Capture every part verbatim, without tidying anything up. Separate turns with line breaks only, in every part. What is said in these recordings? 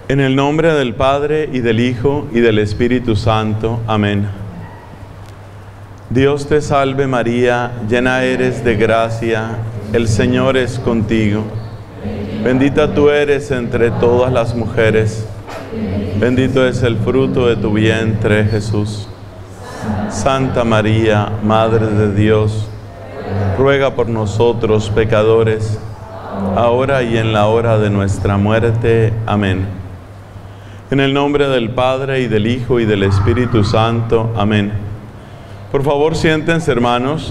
En el nombre del Padre, y del Hijo, y del Espíritu Santo. Amén. Dios te salve María, llena eres de gracia, el Señor es contigo. Bendita tú eres entre todas las mujeres, bendito es el fruto de tu vientre, Jesús. Santa María, Madre de Dios, ruega por nosotros pecadores, ahora y en la hora de nuestra muerte. Amén. En el nombre del Padre, y del Hijo, y del Espíritu Santo. Amén. Por favor, siéntense, hermanos.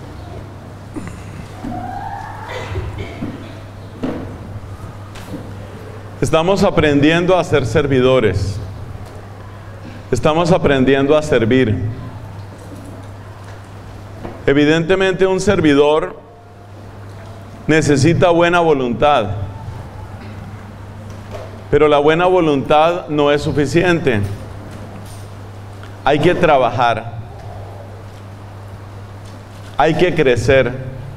Estamos aprendiendo a ser servidores. Estamos aprendiendo a servir. Evidentemente, un servidor necesita buena voluntad. Pero la buena voluntad no es suficiente. Hay que trabajar. Hay que crecer.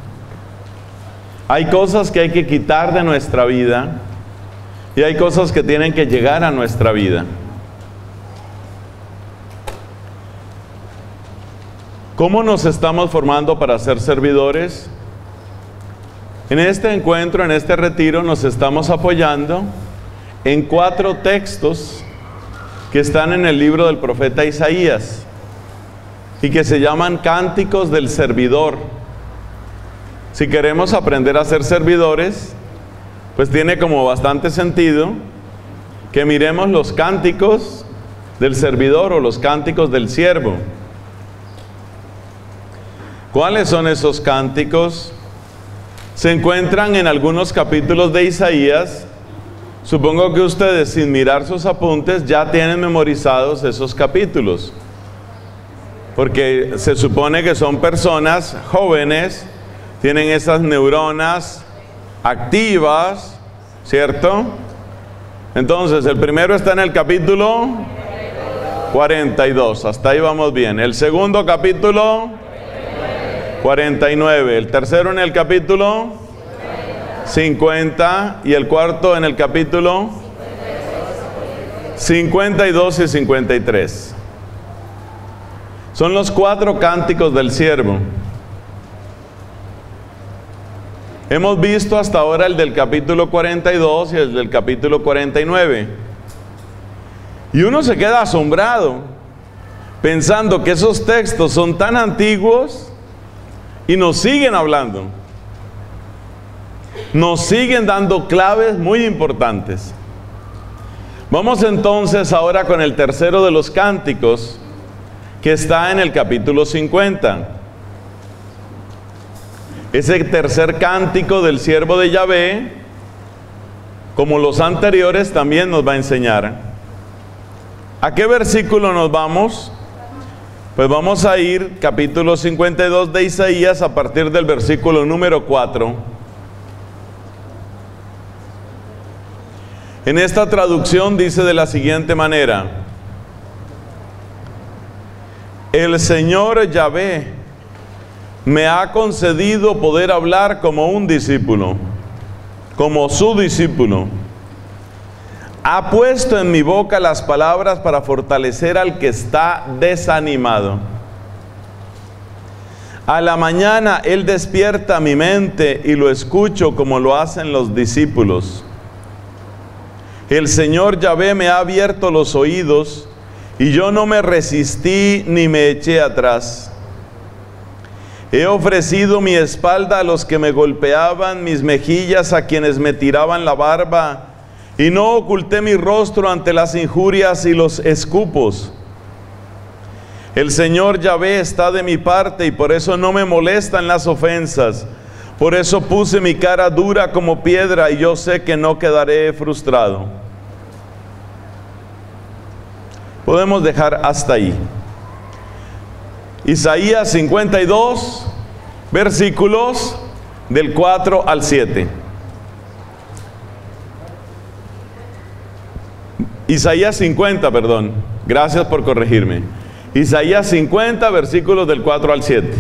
Hay cosas que hay que quitar de nuestra vida y hay cosas que tienen que llegar a nuestra vida. ¿Cómo nos estamos formando para ser servidores? En este encuentro, en este retiro, nos estamos apoyando en cuatro textos que están en el libro del profeta Isaías y que se llaman Cánticos del Servidor. Si queremos aprender a ser servidores, pues tiene como bastante sentido que miremos los cánticos del servidor o los cánticos del siervo. ¿Cuáles son esos cánticos? Se encuentran en algunos capítulos de Isaías. Supongo que ustedes, sin mirar sus apuntes, ya tienen memorizados esos capítulos, porque se supone que son personas jóvenes, tienen esas neuronas activas, ¿cierto? Entonces, el primero está en el capítulo cuarenta y dos, hasta ahí vamos bien. El segundo capítulo, cuarenta y nueve. El tercero en el capítulo cincuenta, y el cuarto en el capítulo cincuenta y dos y cincuenta y tres. Son los cuatro cánticos del siervo. Hemos visto hasta ahora el del capítulo cuarenta y dos y el del capítulo cuarenta y nueve. Y uno se queda asombrado pensando que esos textos son tan antiguos y nos siguen hablando. Nos siguen dando claves muy importantes. Vamos entonces ahora con el tercero de los cánticos, que está en el capítulo cincuenta. Ese tercer cántico del siervo de Yahvé, como los anteriores, también nos va a enseñar. ¿A qué versículo nos vamos? Pues vamos a ir capítulo cincuenta y dos de Isaías a partir del versículo número cuatro. En esta traducción dice de la siguiente manera: el Señor Yahvé me ha concedido poder hablar como un discípulo, como su discípulo. Ha puesto en mi boca las palabras para fortalecer al que está desanimado. A la mañana Él despierta mi mente y lo escucho como lo hacen los discípulos. El Señor Yahvé me ha abierto los oídos y yo no me resistí ni me eché atrás. He ofrecido mi espalda a los que me golpeaban, mis mejillas a quienes me tiraban la barba, y no oculté mi rostro ante las injurias y los escupos. El Señor Yahvé está de mi parte y por eso no me molestan las ofensas. Por eso puse mi cara dura como piedra y yo sé que no quedaré frustrado. Podemos dejar hasta ahí. Isaías cincuenta y dos, versículos del cuatro al siete. Isaías cincuenta, perdón. Gracias por corregirme. Isaías cincuenta, versículos del cuatro al siete.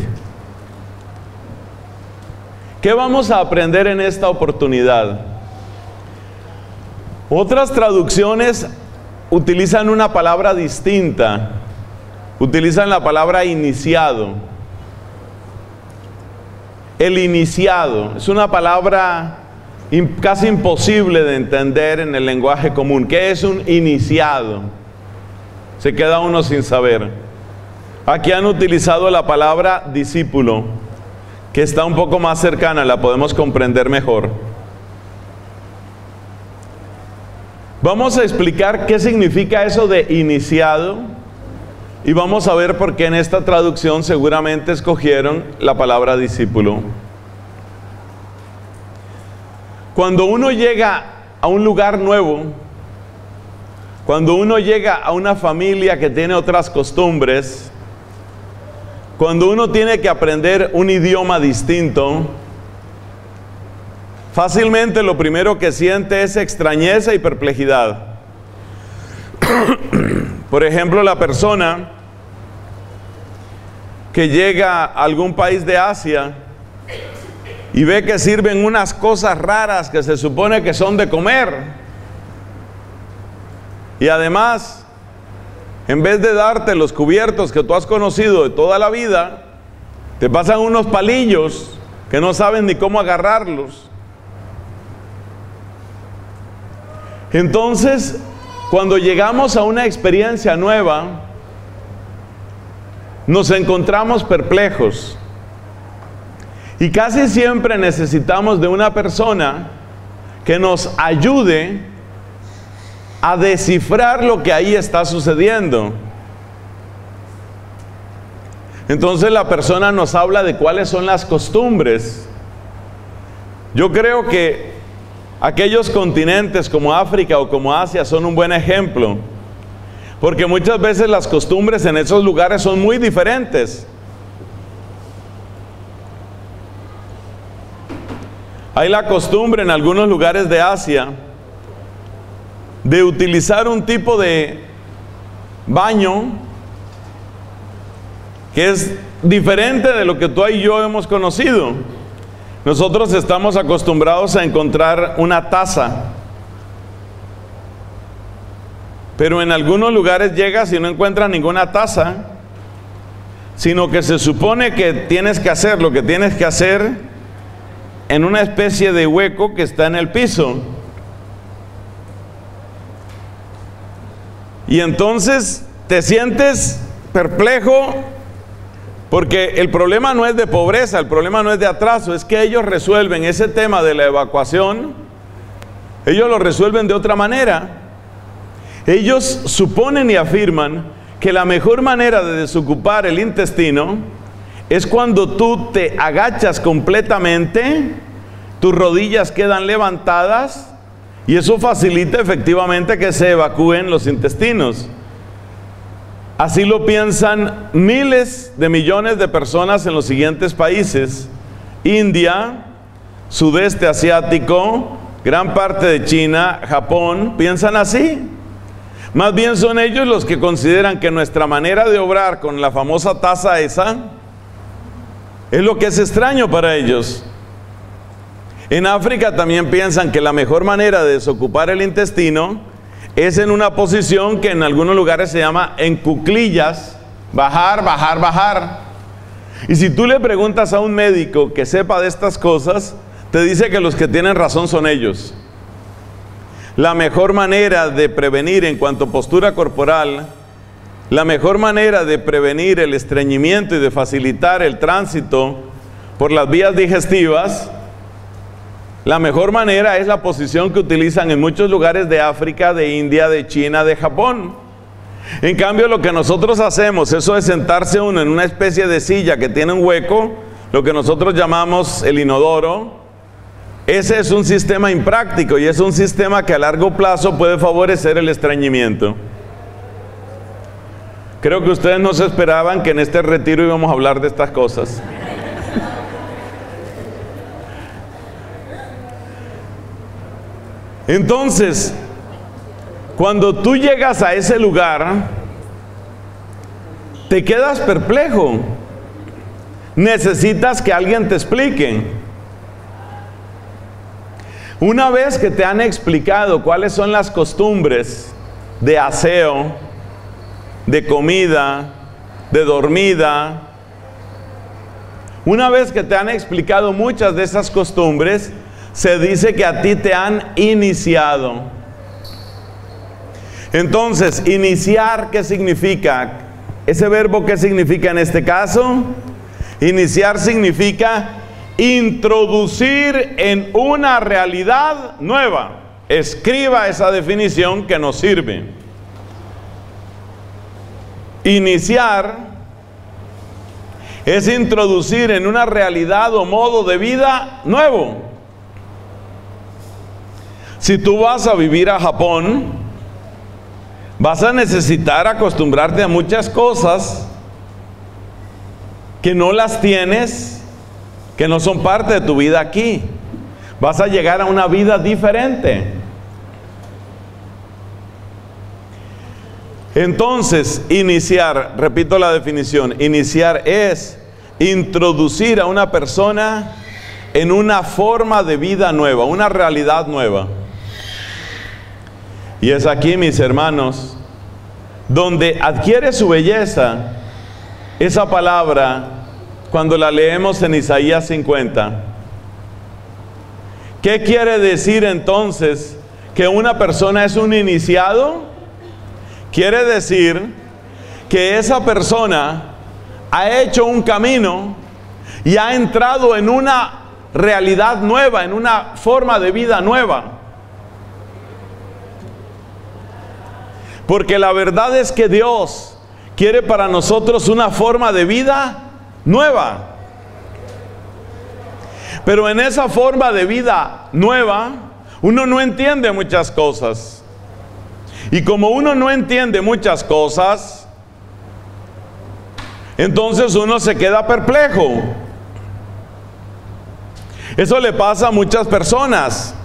¿Qué vamos a aprender en esta oportunidad? Otras traducciones utilizan una palabra distinta, utilizan la palabra iniciado. El iniciado es una palabra casi imposible de entender en el lenguaje común. ¿Qué es un iniciado? Se queda uno sin saber. Aquí han utilizado la palabra discípulo, que está un poco más cercana, la podemos comprender mejor. Vamos a explicar qué significa eso de iniciado y vamos a ver por qué en esta traducción seguramente escogieron la palabra discípulo. Cuando uno llega a un lugar nuevo, cuando uno llega a una familia que tiene otras costumbres, cuando uno tiene que aprender un idioma distinto, fácilmente lo primero que siente es extrañeza y perplejidad. Por ejemplo, la persona que llega a algún país de Asia y ve que sirven unas cosas raras que se supone que son de comer. Y además, en vez de darte los cubiertos que tú has conocido de toda la vida, te pasan unos palillos que no saben ni cómo agarrarlos. Entonces, cuando llegamos a una experiencia nueva, nos encontramos perplejos. Y casi siempre necesitamos de una persona que nos ayude a descifrar lo que ahí está sucediendo. Entonces la persona nos habla de cuáles son las costumbres. Yo creo que aquellos continentes como África o como Asia son un buen ejemplo, porque muchas veces las costumbres en esos lugares son muy diferentes. Hay la costumbre en algunos lugares de Asia de utilizar un tipo de baño que es diferente de lo que tú y yo hemos conocido. Nosotros estamos acostumbrados a encontrar una taza, pero en algunos lugares llegas y no encuentras ninguna taza, sino que se supone que tienes que hacer lo que tienes que hacer en una especie de hueco que está en el piso. Y entonces te sientes perplejo, porque el problema no es de pobreza, el problema no es de atraso, es que ellos resuelven ese tema de la evacuación, ellos lo resuelven de otra manera. Ellos suponen y afirman que la mejor manera de desocupar el intestino es cuando tú te agachas completamente, tus rodillas quedan levantadas y eso facilita efectivamente que se evacúen los intestinos. Así lo piensan miles de millones de personas en los siguientes países: India, sudeste asiático, gran parte de China, Japón, piensan así. Más bien son ellos los que consideran que nuestra manera de obrar con la famosa taza esa es lo que es extraño para ellos. En África también piensan que la mejor manera de desocupar el intestino es en una posición que en algunos lugares se llama en cuclillas, bajar, bajar, bajar. Y si tú le preguntas a un médico que sepa de estas cosas, te dice que los que tienen razón son ellos. La mejor manera de prevenir en cuanto a postura corporal, la mejor manera de prevenir el estreñimiento y de facilitar el tránsito por las vías digestivas, la mejor manera es la posición que utilizan en muchos lugares de África, de India, de China, de Japón. En cambio, lo que nosotros hacemos, eso de sentarse uno en una especie de silla que tiene un hueco, lo que nosotros llamamos el inodoro, ese es un sistema impráctico y es un sistema que a largo plazo puede favorecer el estreñimiento. Creo que ustedes no se esperaban que en este retiro íbamos a hablar de estas cosas. Entonces, cuando tú llegas a ese lugar, te quedas perplejo. Necesitas que alguien te explique. Una vez que te han explicado cuáles son las costumbres de aseo, de comida, de dormida, una vez que te han explicado muchas de esas costumbres, se dice que a ti te han iniciado. Entonces, iniciar, ¿qué significa? Ese verbo, ¿qué significa en este caso? Iniciar significa introducir en una realidad nueva. Escriba esa definición que nos sirve. Iniciar es introducir en una realidad o modo de vida nuevo. Si tú vas a vivir a Japón, vas a necesitar acostumbrarte a muchas cosas que no las tienes, que no son parte de tu vida aquí. Vas a llegar a una vida diferente. Entonces, iniciar, repito la definición, iniciar es introducir a una persona en una forma de vida nueva, una realidad nueva. Y es aquí, mis hermanos, donde adquiere su belleza esa palabra cuando la leemos en Isaías cincuenta. ¿Qué quiere decir entonces que una persona es un iniciado? Quiere decir que esa persona ha hecho un camino y ha entrado en una realidad nueva, en una forma de vida nueva. Porque la verdad es que Dios quiere para nosotros una forma de vida nueva. Pero en esa forma de vida nueva, uno no entiende muchas cosas. Y como uno no entiende muchas cosas, entonces uno se queda perplejo. Eso le pasa a muchas personas.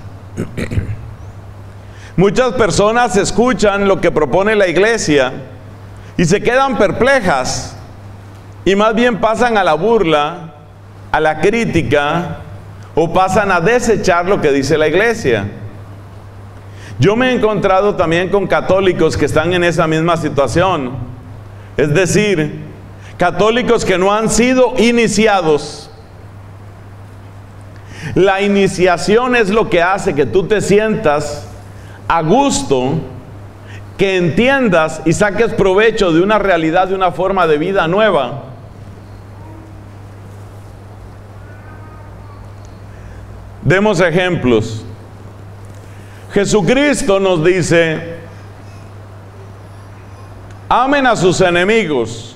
Muchas personas escuchan lo que propone la iglesia y se quedan perplejas. Y más bien pasan a la burla, a la crítica, o pasan a desechar lo que dice la iglesia. Yo me he encontrado también con católicos que están en esa misma situación. Es decir, católicos que no han sido iniciados. La iniciación es lo que hace que tú te sientas a gusto, que entiendas y saques provecho de una realidad, de una forma de vida nueva. Demos ejemplos. Jesucristo nos dice: amen a sus enemigos.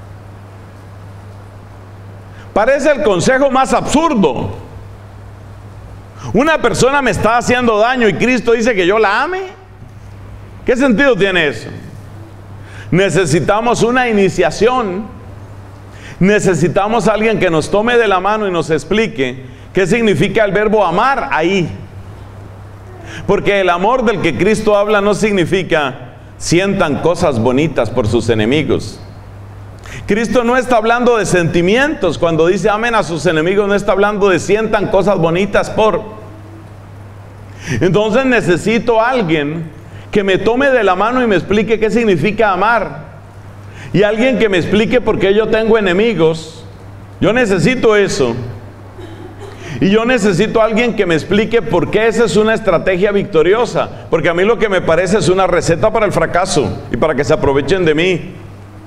Parece el consejo más absurdo. Una persona me está haciendo daño y Cristo dice que yo la ame. ¿Qué sentido tiene eso? Necesitamos una iniciación. Necesitamos a alguien que nos tome de la mano y nos explique qué significa el verbo amar ahí. Porque el amor del que Cristo habla no significa sientan cosas bonitas por sus enemigos. Cristo no está hablando de sentimientos. Cuando dice amen a sus enemigos, no está hablando de sientan cosas bonitas por. Entonces necesito a alguien que me tome de la mano y me explique qué significa amar. Y alguien que me explique por qué yo tengo enemigos. Yo necesito eso. Y yo necesito a alguien que me explique por qué esa es una estrategia victoriosa. Porque a mí lo que me parece es una receta para el fracaso y para que se aprovechen de mí.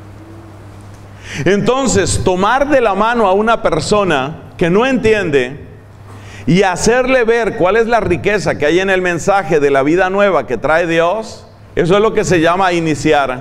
Entonces, tomar de la mano a una persona que no entiende y hacerle ver cuál es la riqueza que hay en el mensaje de la vida nueva que trae Dios, eso es lo que se llama iniciar.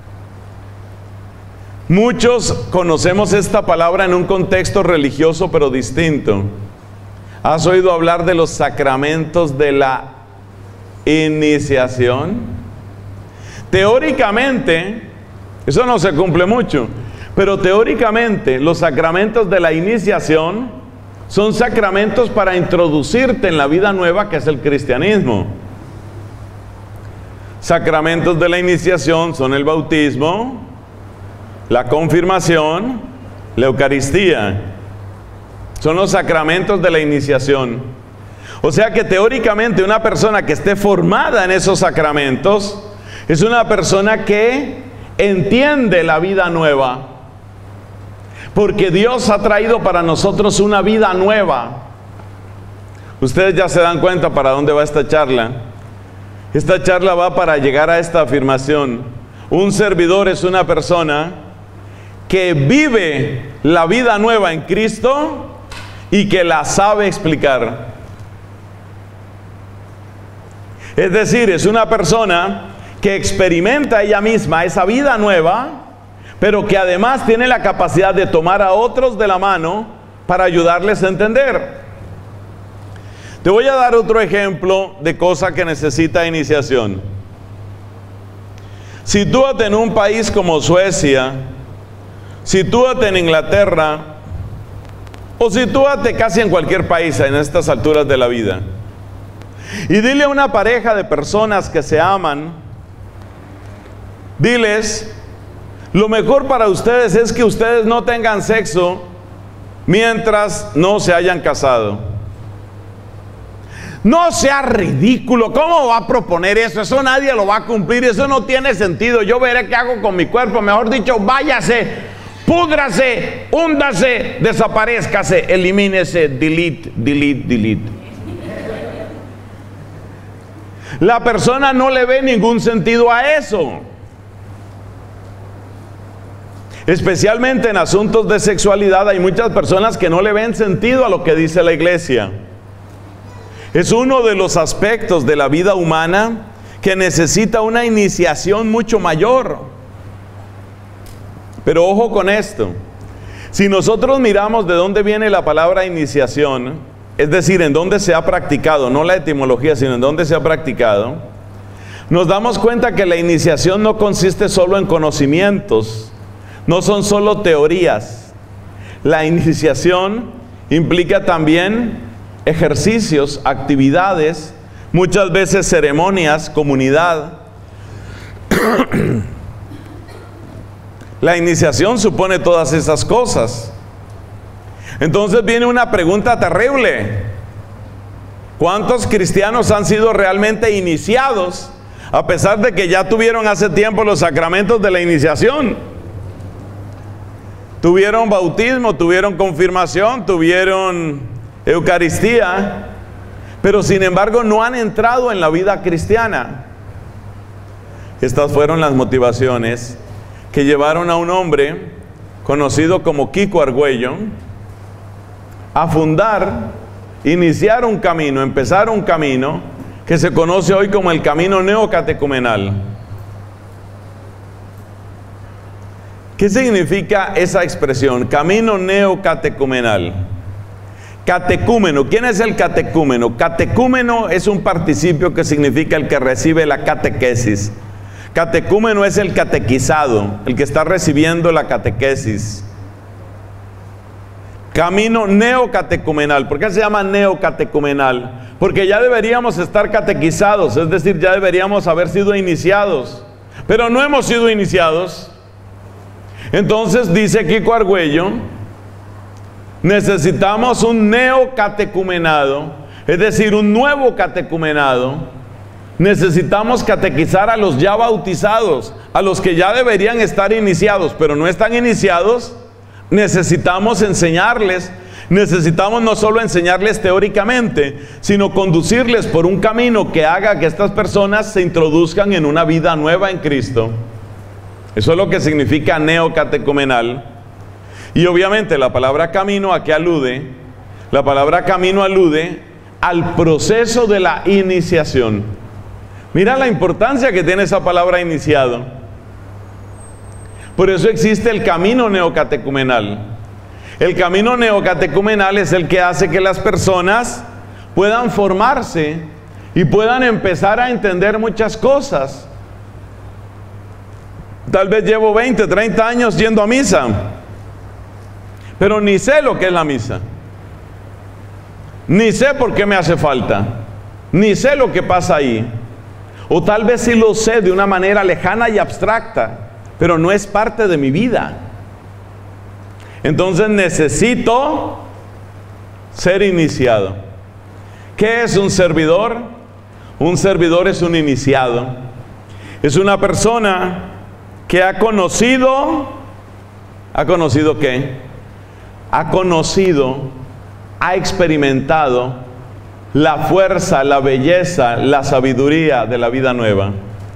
Muchos conocemos esta palabra en un contexto religioso pero distinto. ¿Has oído hablar de los sacramentos de la iniciación? Teóricamente, eso no se cumple mucho, pero teóricamente los sacramentos de la iniciación son sacramentos para introducirte en la vida nueva que es el cristianismo. Sacramentos de la iniciación son el bautismo, la confirmación, la Eucaristía. Son los sacramentos de la iniciación. O sea que teóricamente una persona que esté formada en esos sacramentos es una persona que entiende la vida nueva. Porque Dios ha traído para nosotros una vida nueva. Ustedes ya se dan cuenta para dónde va esta charla. Esta charla va para llegar a esta afirmación. Un servidor es una persona que vive la vida nueva en Cristo y que la sabe explicar. Es decir, es una persona que experimenta ella misma esa vida nueva, pero que además tiene la capacidad de tomar a otros de la mano para ayudarles a entender. Te voy a dar otro ejemplo de cosa que necesita iniciación. Sitúate en un país como Suecia, sitúate en Inglaterra, o sitúate casi en cualquier país en estas alturas de la vida. Y dile a una pareja de personas que se aman, diles, lo mejor para ustedes es que ustedes no tengan sexo mientras no se hayan casado. No sea ridículo, ¿cómo va a proponer eso? Eso nadie lo va a cumplir, eso no tiene sentido. Yo veré qué hago con mi cuerpo, mejor dicho, váyase, púdrase, húndase, desaparezcase, elimínese, delete, delete, delete. La persona no le ve ningún sentido a eso. Especialmente en asuntos de sexualidad hay muchas personas que no le ven sentido a lo que dice la iglesia. Es uno de los aspectos de la vida humana que necesita una iniciación mucho mayor. Pero ojo con esto. Si nosotros miramos de dónde viene la palabra iniciación, es decir, en dónde se ha practicado, no la etimología, sino en dónde se ha practicado, nos damos cuenta que la iniciación no consiste solo en conocimientos, no son solo teorías. La iniciación implica también ejercicios, actividades, muchas veces ceremonias, comunidad. La iniciación supone todas esas cosas. Entonces viene una pregunta terrible. ¿Cuántos cristianos han sido realmente iniciados a pesar de que ya tuvieron hace tiempo los sacramentos de la iniciación? Tuvieron bautismo, tuvieron confirmación, tuvieron Eucaristía, pero sin embargo no han entrado en la vida cristiana. Estas fueron las motivaciones que llevaron a un hombre conocido como Kiko Argüello a fundar, iniciar un camino, empezar un camino que se conoce hoy como el camino neocatecumenal. ¿Qué significa esa expresión? Camino neocatecumenal. Catecúmeno. ¿Quién es el catecúmeno? Catecúmeno es un participio que significa el que recibe la catequesis. Catecúmeno es el catequizado, el que está recibiendo la catequesis. Camino neocatecumenal. ¿Por qué se llama neocatecumenal? Porque ya deberíamos estar catequizados, es decir, ya deberíamos haber sido iniciados, pero no hemos sido iniciados. Entonces dice Kiko Argüello, necesitamos un neocatecumenado, es decir, un nuevo catecumenado. Necesitamos catequizar a los ya bautizados, a los que ya deberían estar iniciados, pero no están iniciados. Necesitamos enseñarles, necesitamos no solo enseñarles teóricamente, sino conducirles por un camino que haga que estas personas se introduzcan en una vida nueva en Cristo. Eso es lo que significa neocatecumenal. Y obviamente la palabra camino, ¿a qué alude? La palabra camino alude al proceso de la iniciación. Mira la importancia que tiene esa palabra iniciado. Por eso existe el camino neocatecumenal. El camino neocatecumenal es el que hace que las personas puedan formarse y puedan empezar a entender muchas cosas. Tal vez llevo veinte, treinta años yendo a misa, pero ni sé lo que es la misa. Ni sé por qué me hace falta. Ni sé lo que pasa ahí. O tal vez sí lo sé de una manera lejana y abstracta, pero no es parte de mi vida. Entonces necesito ser iniciado. ¿Qué es un servidor? Un servidor es un iniciado. Es una persona que ha conocido, ¿ha conocido qué? Ha conocido, ha experimentado la fuerza, la belleza, la sabiduría de la vida nueva.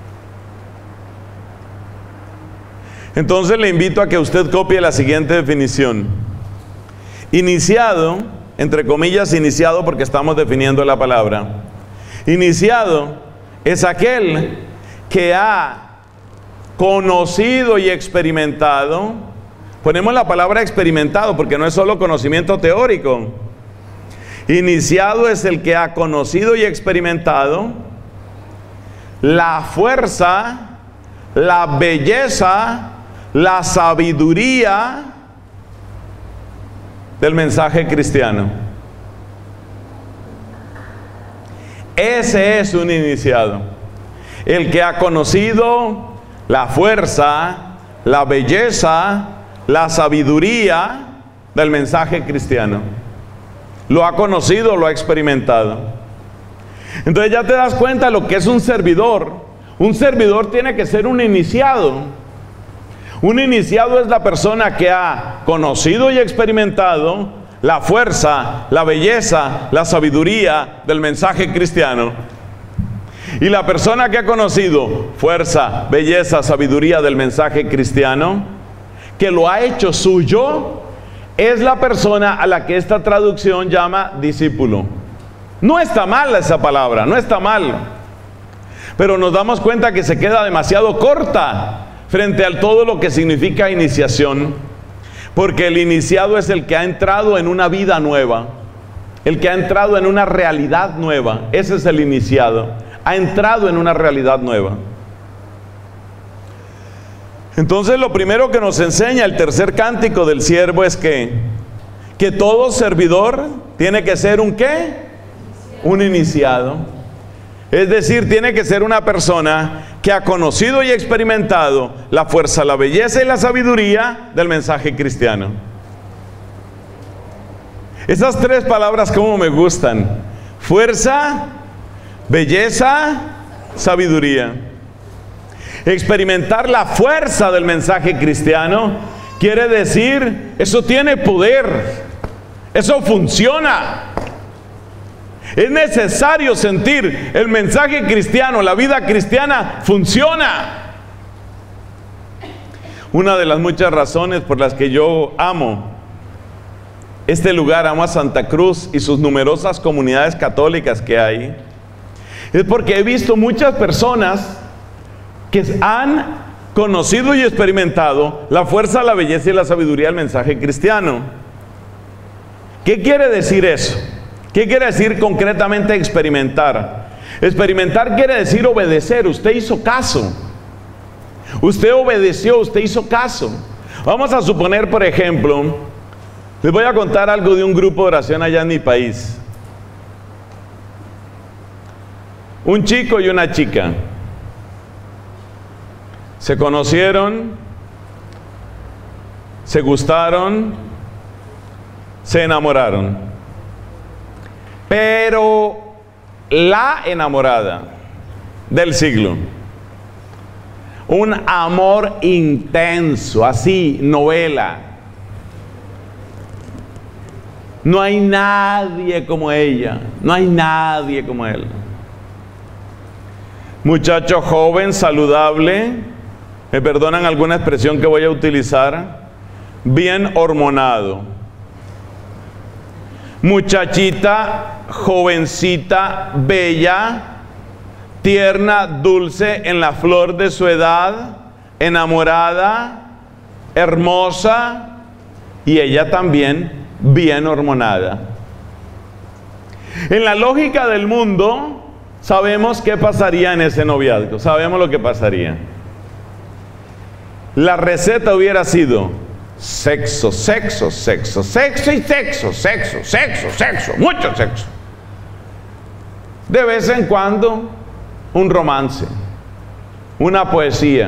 Entonces le invito a que usted copie la siguiente definición. Iniciado, entre comillas iniciado porque estamos definiendo la palabra. Iniciado es aquel que ha conocido y experimentado. Ponemos la palabra experimentado porque no es solo conocimiento teórico. Iniciado es el que ha conocido y experimentado la fuerza, la belleza, la sabiduría del mensaje cristiano. Ese es un iniciado, el que ha conocido la fuerza, la belleza, la sabiduría del mensaje cristiano. Lo ha conocido, lo ha experimentado. Entonces ya te das cuenta de lo que es un servidor. Un servidor tiene que ser un iniciado. Un iniciado es la persona que ha conocido y experimentado la fuerza, la belleza, la sabiduría del mensaje cristiano. Y la persona que ha conocido fuerza, belleza, sabiduría del mensaje cristiano, que lo ha hecho suyo, es la persona a la que esta traducción llama discípulo. No está mal esa palabra, no está mal. Pero nos damos cuenta que se queda demasiado corta frente a todo lo que significa iniciación. Porque el iniciado es el que ha entrado en una vida nueva, el que ha entrado en una realidad nueva. Ese es el iniciado. Ha entrado en una realidad nueva. Entonces lo primero que nos enseña el tercer cántico del siervo es que, que todo servidor tiene que ser un ¿qué? Un iniciado. Es decir, tiene que ser una persona que ha conocido y experimentado la fuerza, la belleza y la sabiduría del mensaje cristiano. Esas tres palabras como me gustan: fuerza, belleza, sabiduría. Experimentar la fuerza del mensaje cristiano quiere decir, eso tiene poder, eso funciona. Es necesario sentir el mensaje cristiano, la vida cristiana funciona. Una de las muchas razones por las que yo amo este lugar, amo a Santa Cruz y sus numerosas comunidades católicas que hay, es porque he visto muchas personas que han conocido y experimentado la fuerza, la belleza y la sabiduría del mensaje cristiano. ¿Qué quiere decir eso? ¿Qué quiere decir concretamente experimentar? Experimentar quiere decir obedecer. Usted hizo caso. Usted obedeció, usted hizo caso. Vamos a suponer, por ejemplo, les voy a contar algo de un grupo de oración allá en mi país. Un chico y una chica se conocieron, se gustaron, se enamoraron. Pero la enamorada del siglo, un amor intenso, así, novela. No hay nadie como ella, no hay nadie como él. Muchacho joven, saludable, me perdonan alguna expresión que voy a utilizar, bien hormonado. Muchachita, jovencita, bella, tierna, dulce, en la flor de su edad, enamorada, hermosa, y ella también bien hormonada. En la lógica del mundo, sabemos qué pasaría en ese noviazgo, sabemos lo que pasaría. La receta hubiera sido sexo, sexo, sexo, sexo y sexo, sexo, sexo, sexo, mucho sexo. De vez en cuando, un romance, una poesía.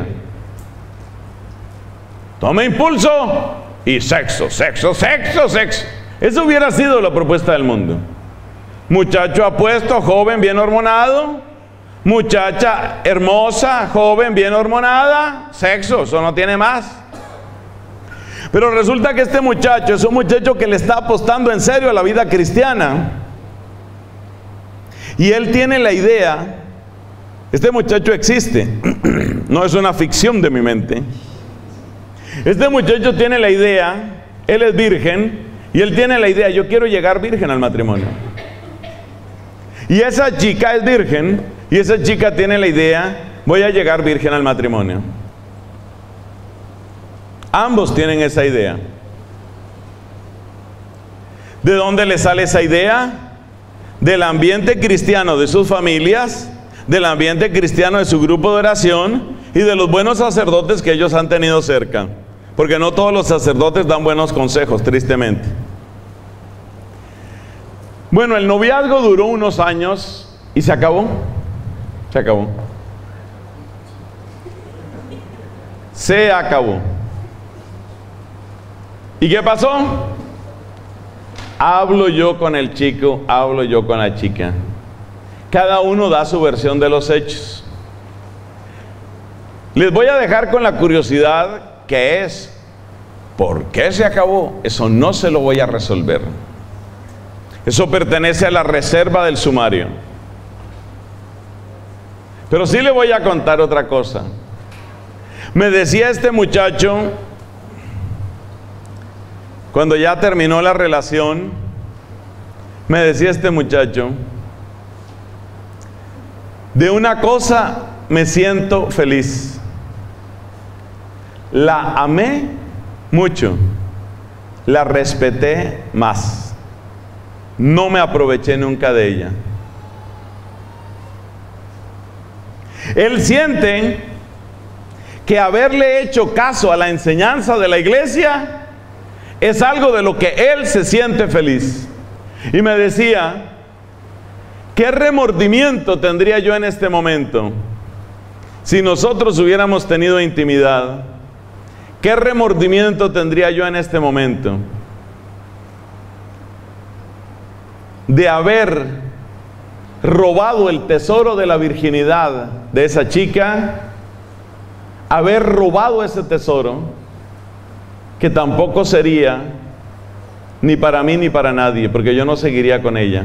Tome impulso y sexo, sexo, sexo, sexo. Eso hubiera sido la propuesta del mundo. Muchacho apuesto, joven, bien hormonado. Muchacha hermosa, joven, bien hormonada. Sexo, eso no tiene más. Pero resulta que este muchacho es un muchacho que le está apostando en serio a la vida cristiana. Y él tiene la idea, este muchacho existe, no es una ficción de mi mente. Este muchacho tiene la idea, él es virgen, y él tiene la idea, yo quiero llegar virgen al matrimonio. Y esa chica es virgen, y esa chica tiene la idea, voy a llegar virgen al matrimonio. Ambos tienen esa idea. ¿De dónde le sale esa idea? Del ambiente cristiano de sus familias, del ambiente cristiano de su grupo de oración y de los buenos sacerdotes que ellos han tenido cerca. Porque no todos los sacerdotes dan buenos consejos, tristemente. Bueno, el noviazgo duró unos años y se acabó. Se acabó. Se acabó. ¿Y qué pasó? Hablo yo con el chico, hablo yo con la chica. Cada uno da su versión de los hechos. Les voy a dejar con la curiosidad que es, ¿por qué se acabó? Eso no se lo voy a resolver. Eso pertenece a la reserva del sumario. Pero sí le voy a contar otra cosa. Me decía este muchacho, cuando ya terminó la relación, me decía este muchacho, de una cosa me siento feliz. La amé mucho, la respeté más. No me aproveché nunca de ella. Él siente que haberle hecho caso a la enseñanza de la iglesia es algo de lo que él se siente feliz. Y me decía, ¿qué remordimiento tendría yo en este momento si nosotros hubiéramos tenido intimidad? ¿Qué remordimiento tendría yo en este momento de haber robado el tesoro de la virginidad de esa chica, haber robado ese tesoro que tampoco sería ni para mí ni para nadie, porque yo no seguiría con ella?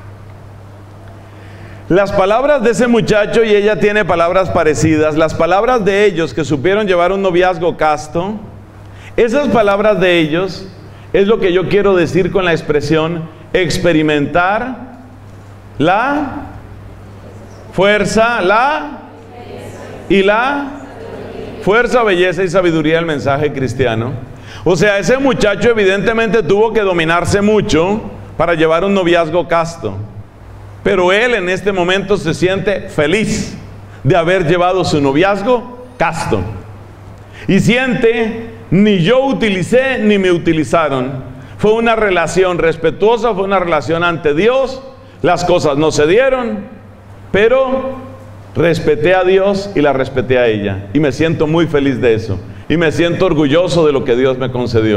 Las palabras de ese muchacho, y ella tiene palabras parecidas, las palabras de ellos que supieron llevar un noviazgo casto, esas palabras de ellos es lo que yo quiero decir con la expresión experimentar la fuerza, la y la fuerza, belleza y sabiduría del mensaje cristiano. O sea, ese muchacho evidentemente tuvo que dominarse mucho para llevar un noviazgo casto. Pero él en este momento se siente feliz de haber llevado su noviazgo casto. Y siente, ni yo utilicé ni me utilizaron. Fue una relación respetuosa, fue una relación ante Dios. Las cosas no se dieron, pero respeté a Dios y la respeté a ella. Y me siento muy feliz de eso. Y me siento orgulloso de lo que Dios me concedió.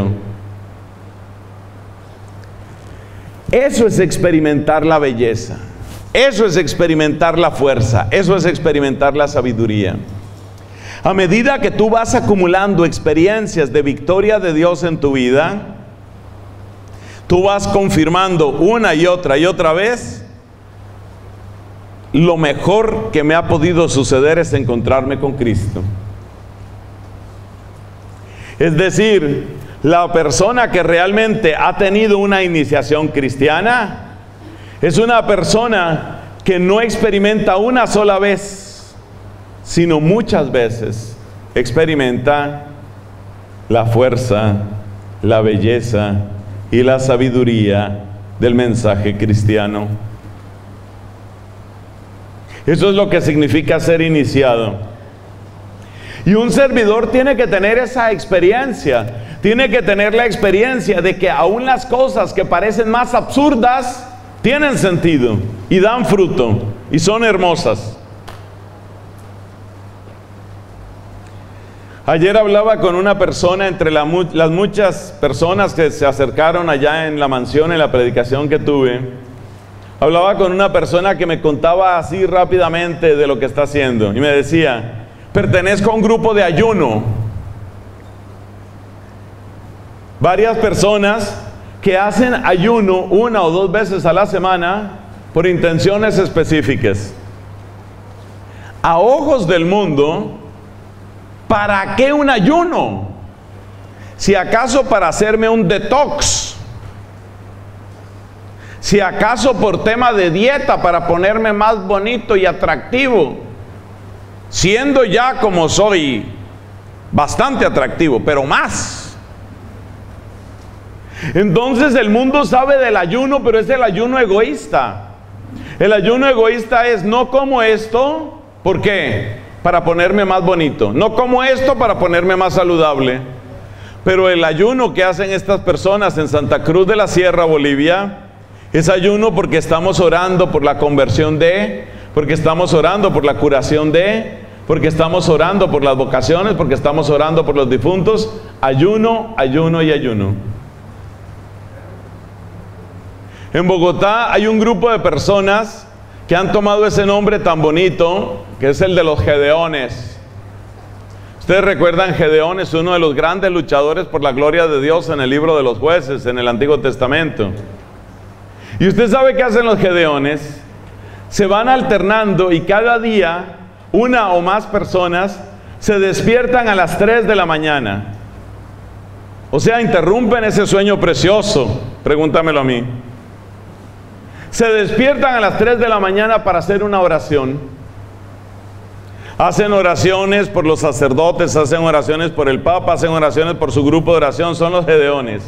Eso es experimentar la belleza. Eso es experimentar la fuerza. Eso es experimentar la sabiduría. A medida que tú vas acumulando experiencias de victoria de Dios en tu vida, tú vas confirmando una y otra y otra vez, lo mejor que me ha podido suceder es encontrarme con Cristo. Es decir, la persona que realmente ha tenido una iniciación cristiana es una persona que no experimenta una sola vez, sino muchas veces experimenta la fuerza, la belleza y la sabiduría del mensaje cristiano. Eso es lo que significa ser iniciado. Y un servidor tiene que tener esa experiencia, tiene que tener la experiencia de que aún las cosas que parecen más absurdas tienen sentido y dan fruto y son hermosas. Ayer hablaba con una persona entre la, las muchas personas que se acercaron allá en la mansión en la predicación que tuve. Hablaba con una persona que me contaba así rápidamente de lo que está haciendo. Y me decía, pertenezco a un grupo de ayuno. Varias personas que hacen ayuno una o dos veces a la semana por intenciones específicas. A ojos del mundo, ¿para qué un ayuno? Si acaso para hacerme un detox. Si acaso por tema de dieta, para ponerme más bonito y atractivo. Siendo ya como soy, bastante atractivo, pero más. Entonces el mundo sabe del ayuno, pero es el ayuno egoísta. El ayuno egoísta es: no como esto, ¿por qué? Para ponerme más bonito. No como esto para ponerme más saludable. Pero el ayuno que hacen estas personas en Santa Cruz de la Sierra, Bolivia, es ayuno porque estamos orando por la conversión de, porque estamos orando por la curación de, porque estamos orando por las vocaciones, porque estamos orando por los difuntos. Ayuno, ayuno y ayuno. En Bogotá hay un grupo de personas que han tomado ese nombre tan bonito, que es el de los Gedeones. Ustedes recuerdan, Gedeón es uno de los grandes luchadores por la gloria de Dios en el libro de los Jueces, en el Antiguo Testamento. Y usted sabe qué hacen los Gedeones. Se van alternando y cada día una o más personas se despiertan a las tres de la mañana. O sea, interrumpen ese sueño precioso. Pregúntamelo a mí. Se despiertan a las tres de la mañana para hacer una oración. Hacen oraciones por los sacerdotes, hacen oraciones por el Papa, hacen oraciones por su grupo de oración. Son los Gedeones.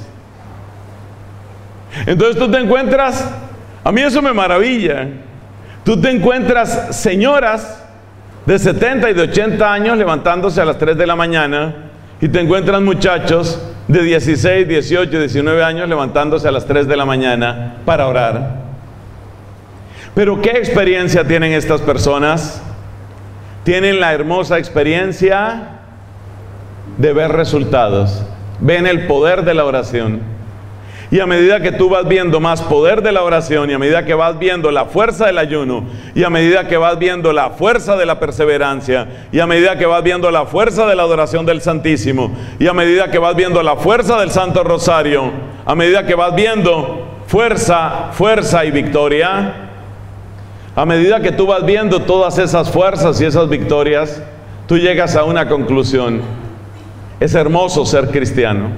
Entonces tú te encuentras, a mí eso me maravilla, tú te encuentras señoras de setenta y de ochenta años levantándose a las tres de la mañana, y te encuentras muchachos de dieciséis, dieciocho, diecinueve años levantándose a las tres de la mañana para orar. Pero ¿qué experiencia tienen estas personas? Tienen la hermosa experiencia de ver resultados. Ven el poder de la oración. Y a medida que tú vas viendo más poder de la oración, y a medida que vas viendo la fuerza del ayuno, y a medida que vas viendo la fuerza de la perseverancia, y a medida que vas viendo la fuerza de la adoración del Santísimo, y a medida que vas viendo la fuerza del Santo Rosario, a medida que vas viendo fuerza, fuerza y victoria, a medida que tú vas viendo todas esas fuerzas y esas victorias, tú llegas a una conclusión: es hermoso ser cristiano.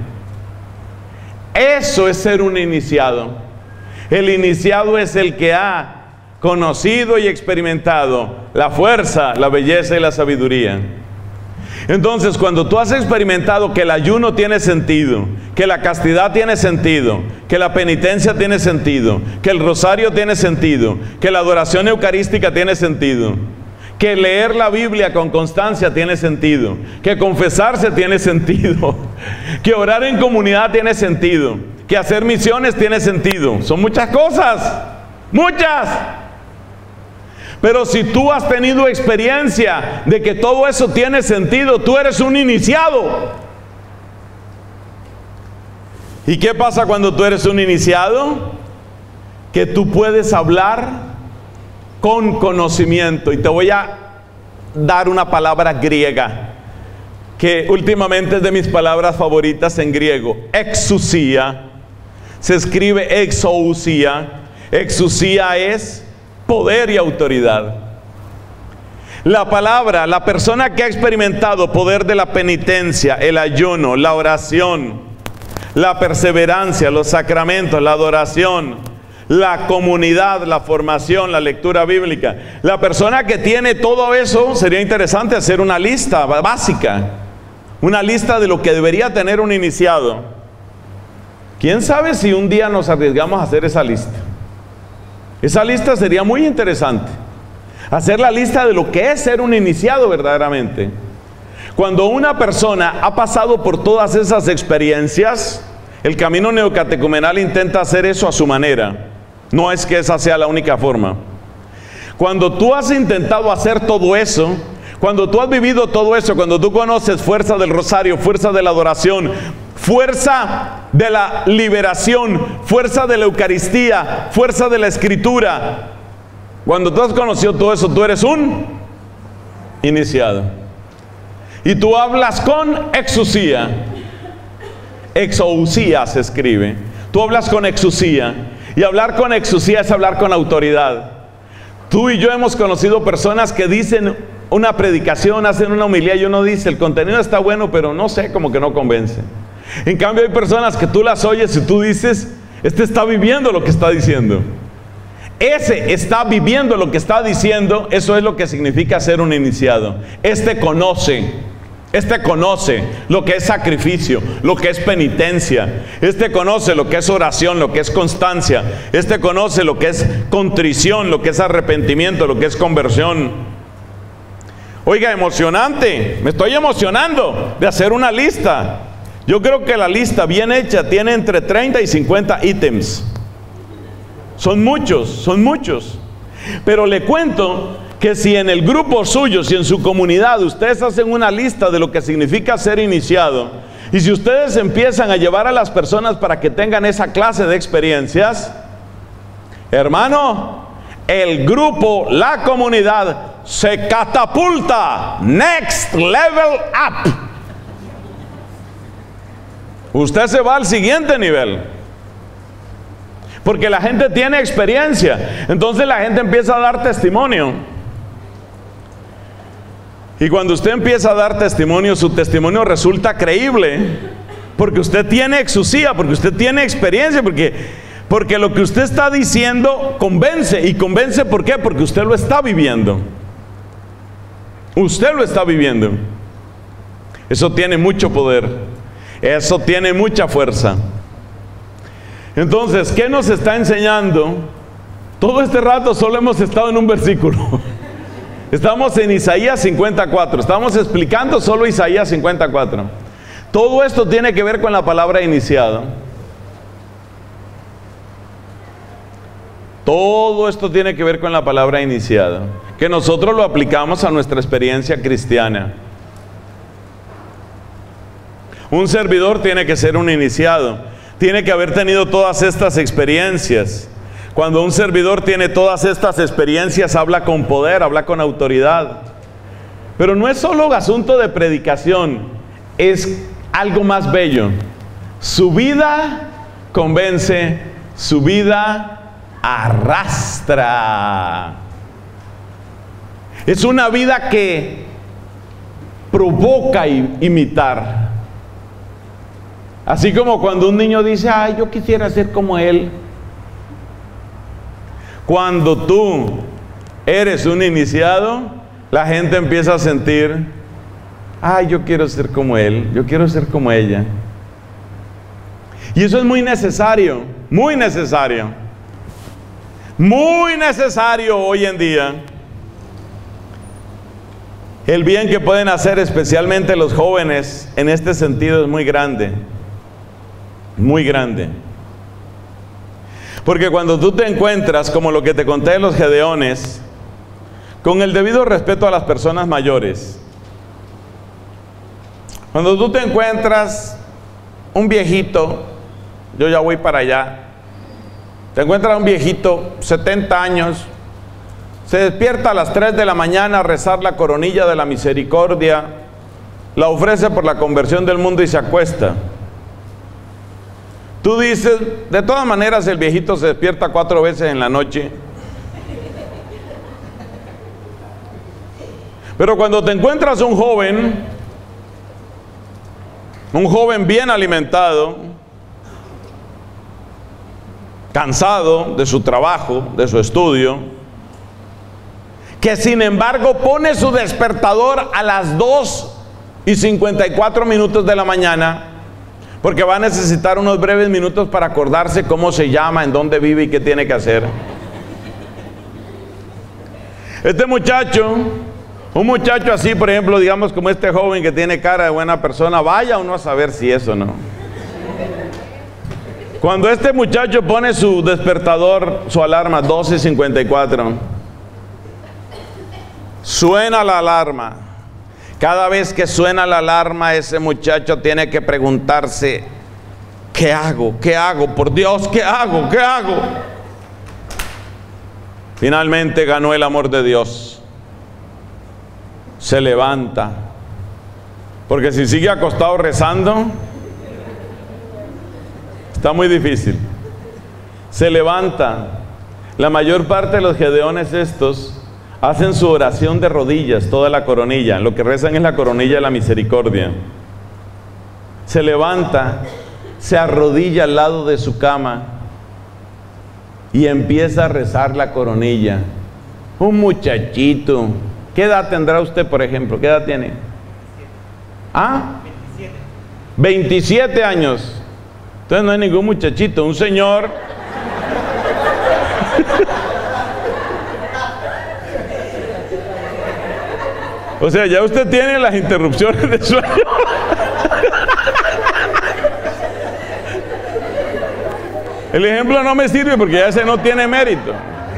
Eso es ser un iniciado. El iniciado es el que ha conocido y experimentado la fuerza, la belleza y la sabiduría. Entonces, cuando tú has experimentado que el ayuno tiene sentido, que la castidad tiene sentido, que la penitencia tiene sentido, que el rosario tiene sentido, que la adoración eucarística tiene sentido, que leer la Biblia con constancia tiene sentido, que confesarse tiene sentido, que orar en comunidad tiene sentido, que hacer misiones tiene sentido. Son muchas cosas, muchas. Pero si tú has tenido experiencia de que todo eso tiene sentido, tú eres un iniciado. ¿Y qué pasa cuando tú eres un iniciado? Que tú puedes hablar con conocimiento. Y te voy a dar una palabra griega, que últimamente es de mis palabras favoritas en griego. Exousia. Se escribe exousia. Exousia es poder y autoridad. La palabra, la persona que ha experimentado poder de la penitencia, el ayuno, la oración, la perseverancia, los sacramentos, la adoración, la comunidad, la formación, la lectura bíblica. La persona que tiene todo eso, sería interesante hacer una lista básica, una lista de lo que debería tener un iniciado. ¿Quién sabe si un día nos arriesgamos a hacer esa lista? Esa lista sería muy interesante. Hacer la lista de lo que es ser un iniciado verdaderamente. Cuando una persona ha pasado por todas esas experiencias, el camino neocatecumenal intenta hacer eso a su manera. No es que esa sea la única forma. Cuando tú has intentado hacer todo eso, cuando tú has vivido todo eso, cuando tú conoces fuerza del rosario, fuerza de la adoración, fuerza de la liberación, fuerza de la Eucaristía, fuerza de la Escritura. Cuando tú has conocido todo eso, tú eres un iniciado. Y tú hablas con exusía. Exousía se escribe. Tú hablas con exusía. Y hablar con exusía es hablar con autoridad. Tú y yo hemos conocido personas que dicen una predicación, hacen una homilía y uno dice, el contenido está bueno, pero no sé, como que no convence. En cambio hay personas que tú las oyes y tú dices, este está viviendo lo que está diciendo. Ese está viviendo lo que está diciendo. Eso es lo que significa ser un iniciado. Este conoce. Este conoce lo que es sacrificio, lo que es penitencia. Este conoce lo que es oración, lo que es constancia. Este conoce lo que es contrición, lo que es arrepentimiento, lo que es conversión. Oiga, emocionante. Me estoy emocionando de hacer una lista. Yo creo que la lista bien hecha tiene entre treinta y cincuenta ítems. Son muchos, son muchos. Pero le cuento que si en el grupo suyo, si en su comunidad ustedes hacen una lista de lo que significa ser iniciado, y si ustedes empiezan a llevar a las personas para que tengan esa clase de experiencias, hermano, el grupo, la comunidad se catapulta. Next level up. Usted se va al siguiente nivel. Porque la gente tiene experiencia. Entonces la gente empieza a dar testimonio. Y cuando usted empieza a dar testimonio, su testimonio resulta creíble. Porque usted tiene exusía, porque usted tiene experiencia, porque, porque lo que usted está diciendo convence. ¿Y convence por qué? Porque usted lo está viviendo. Usted lo está viviendo. Eso tiene mucho poder. Eso tiene mucha fuerza. Entonces, ¿qué nos está enseñando? Todo este rato solo hemos estado en un versículo. Estamos en Isaías cincuenta y cuatro. Estamos explicando solo Isaías cincuenta y cuatro. Todo esto tiene que ver con la palabra iniciado. Todo esto tiene que ver con la palabra iniciado. Que nosotros lo aplicamos a nuestra experiencia cristiana. Un servidor tiene que ser un iniciado. Tiene que haber tenido todas estas experiencias. Cuando un servidor tiene todas estas experiencias, habla con poder, habla con autoridad. Pero no es solo asunto de predicación, es algo más bello. Su vida convence, su vida arrastra. Es una vida que provoca imitar. Así como cuando un niño dice, ay, yo quisiera ser como él. Cuando tú eres un iniciado, la gente empieza a sentir, ay, yo quiero ser como él, yo quiero ser como ella. Y eso es muy necesario, muy necesario. Muy necesario hoy en día. El bien que pueden hacer especialmente los jóvenes en este sentido es muy grande. Muy grande. Porque cuando tú te encuentras, como lo que te conté de los gedeones, con el debido respeto a las personas mayores, cuando tú te encuentras un viejito, yo ya voy para allá, te encuentras un viejito, setenta años, se despierta a las tres de la mañana a rezar la coronilla de la misericordia, la ofrece por la conversión del mundo y se acuesta. Tú dices, de todas maneras el viejito se despierta cuatro veces en la noche. Pero cuando te encuentras un joven, un joven bien alimentado, cansado de su trabajo, de su estudio, que sin embargo pone su despertador a las dos y cincuenta y cuatro minutos de la mañana, porque va a necesitar unos breves minutos para acordarse cómo se llama, en dónde vive y qué tiene que hacer. Este muchacho, un muchacho así, por ejemplo, digamos como este joven que tiene cara de buena persona, vaya uno a saber si eso o no. Cuando este muchacho pone su despertador, su alarma, doce cincuenta y cuatro, suena la alarma. Cada vez que suena la alarma, ese muchacho tiene que preguntarse, ¿qué hago? ¿Qué hago? Por Dios, ¿qué hago? ¿Qué hago? Finalmente ganó el amor de Dios. Se levanta. Porque si sigue acostado rezando, está muy difícil. Se levanta. La mayor parte de los gedeones estos hacen su oración de rodillas, toda la coronilla. Lo que rezan es la coronilla de la misericordia. Se levanta, se arrodilla al lado de su cama y empieza a rezar la coronilla. Un muchachito. ¿Qué edad tendrá usted, por ejemplo? ¿Qué edad tiene? ¿Ah? veintisiete años. Entonces no hay ningún muchachito, un señor. O sea, ya usted tiene las interrupciones de sueño. El ejemplo no me sirve porque ya ese no tiene mérito.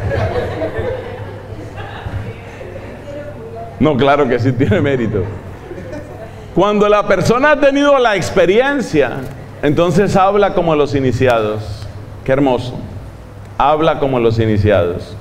No, claro que sí tiene mérito. Cuando la persona ha tenido la experiencia, entonces habla como los iniciados. Qué hermoso. Habla como los iniciados.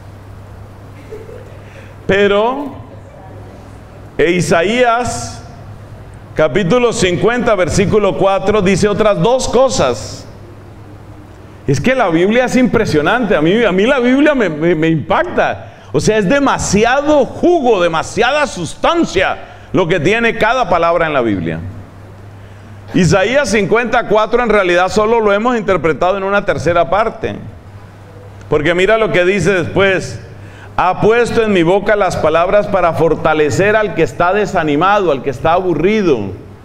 Pero e Isaías capítulo cincuenta versículo cuatro dice otras dos cosas. Es que la Biblia es impresionante. A mí, a mí la Biblia me, me, me impacta. O sea, es demasiado jugo, demasiada sustancia lo que tiene cada palabra en la Biblia. Isaías cincuenta cuatro en realidad solo lo hemos interpretado en una tercera parte. Porque mira lo que dice después. Ha puesto en mi boca las palabras para fortalecer al que está desanimado, al que está aburrido.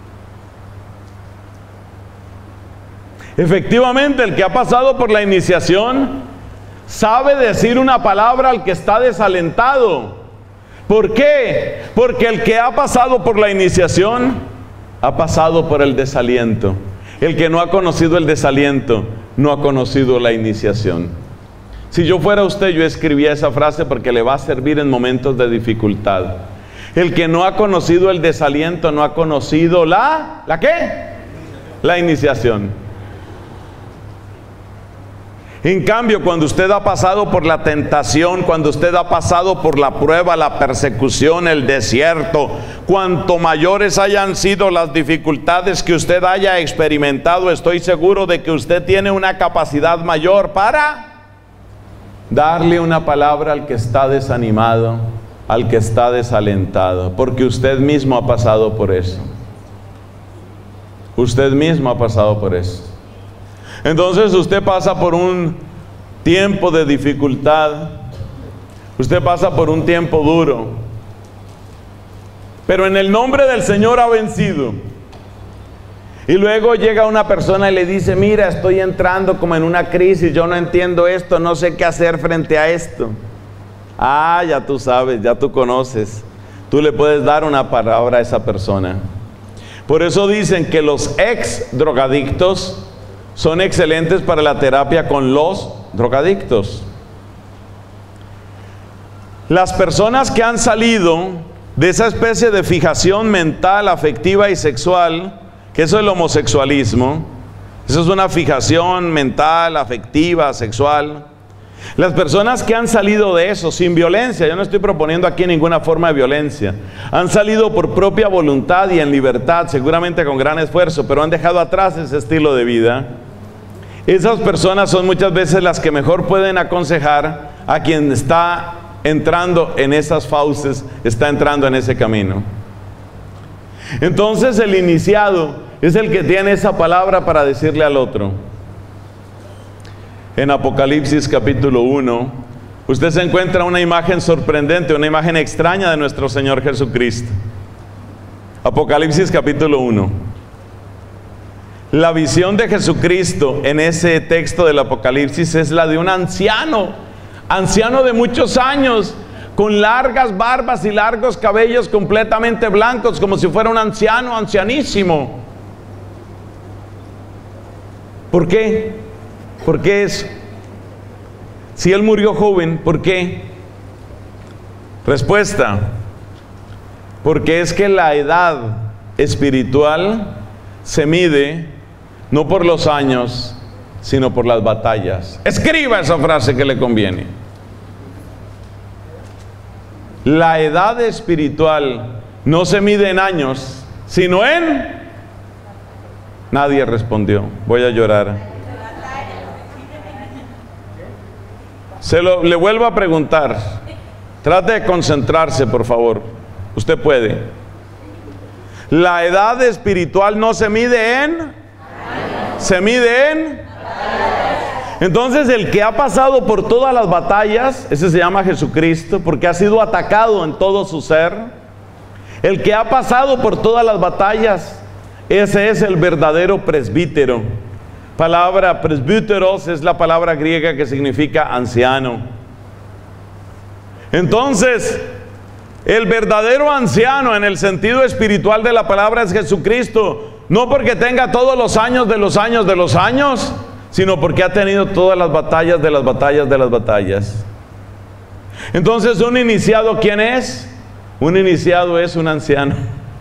Efectivamente, el que ha pasado por la iniciación sabe decir una palabra al que está desalentado. ¿Por qué? Porque el que ha pasado por la iniciación ha pasado por el desaliento. El que no ha conocido el desaliento no ha conocido la iniciación. Si yo fuera usted, yo escribía esa frase porque le va a servir en momentos de dificultad. El que no ha conocido el desaliento no ha conocido la... ¿La qué? La iniciación. En cambio, cuando usted ha pasado por la tentación, cuando usted ha pasado por la prueba, la persecución, el desierto, cuanto mayores hayan sido las dificultades que usted haya experimentado, estoy seguro de que usted tiene una capacidad mayor para darle una palabra al que está desanimado, al que está desalentado, porque usted mismo ha pasado por eso. Usted mismo ha pasado por eso. Entonces usted pasa por un tiempo de dificultad, usted pasa por un tiempo duro, pero en el nombre del Señor ha vencido. Y luego llega una persona y le dice, mira, estoy entrando como en una crisis, yo no entiendo esto, no sé qué hacer frente a esto. Ah, ya tú sabes, ya tú conoces. Tú le puedes dar una palabra a esa persona. Por eso dicen que los ex drogadictos son excelentes para la terapia con los drogadictos. Las personas que han salido de esa especie de fijación mental, afectiva y sexual, que eso es el homosexualismo, eso es una fijación mental, afectiva, sexual. Las personas que han salido de eso sin violencia, yo no estoy proponiendo aquí ninguna forma de violencia, han salido por propia voluntad y en libertad, seguramente con gran esfuerzo, pero han dejado atrás ese estilo de vida. Esas personas son muchas veces las que mejor pueden aconsejar a quien está entrando en esas fauces, está entrando en ese camino. Entonces el iniciado es el que tiene esa palabra para decirle al otro. En Apocalipsis capítulo uno, usted se encuentra una imagen sorprendente, una imagen extraña de nuestro Señor Jesucristo. Apocalipsis capítulo uno. La visión de Jesucristo en ese texto del Apocalipsis es la de un anciano, anciano de muchos años, con largas barbas y largos cabellos completamente blancos, como si fuera un anciano, ancianísimo. ¿Por qué? ¿Por qué eso? Si él murió joven, ¿por qué? Respuesta. Porque es que la edad espiritual se mide no por los años, sino por las batallas. Escriba esa frase que le conviene. La edad espiritual no se mide en años, sino en... Nadie respondió. Voy a llorar. Se lo, le vuelvo a preguntar. Trate de concentrarse, por favor. Usted puede. La edad espiritual no se mide en... Se mide en... Entonces el que ha pasado por todas las batallas, ese se llama Jesucristo, porque ha sido atacado en todo su ser. El que ha pasado por todas las batallas, ese es el verdadero presbítero. Palabra presbíteros es la palabra griega que significa anciano. Entonces, el verdadero anciano en el sentido espiritual de la palabra es Jesucristo. No porque tenga todos los años de los años de los años, sino porque ha tenido todas las batallas de las batallas de las batallas. Entonces, un iniciado, ¿quién es? Un iniciado es un anciano.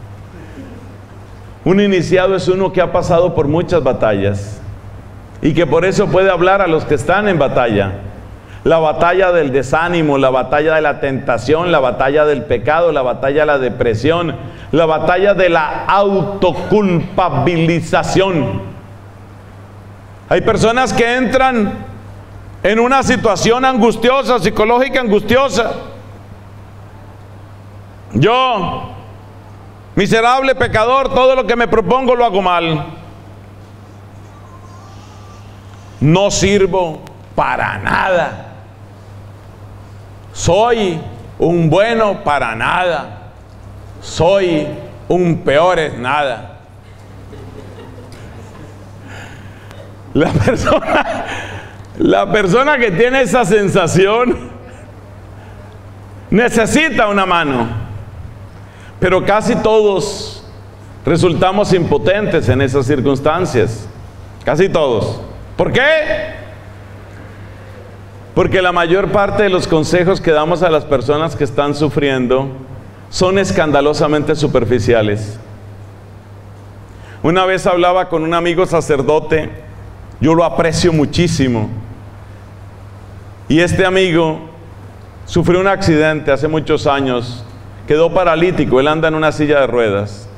Un iniciado es uno que ha pasado por muchas batallas y que por eso puede hablar a los que están en batalla. La batalla del desánimo, la batalla de la tentación, la batalla del pecado, la batalla de la depresión, la batalla de la autoculpabilización. Hay personas que entran en una situación angustiosa, psicológica angustiosa. Yo, miserable pecador, todo lo que me propongo lo hago mal. No sirvo para nada. Soy un bueno para nada. Soy un peor es nada. La persona, la persona que tiene esa sensación necesita una mano. Pero casi todos resultamos impotentes en esas circunstancias. Casi todos. ¿Por qué? Porque la mayor parte de los consejos que damos a las personas que están sufriendo son escandalosamente superficiales. Una vez hablaba con un amigo sacerdote, yo lo aprecio muchísimo. Y este amigo sufrió un accidente hace muchos años. Quedó paralítico, él anda en una silla de ruedas.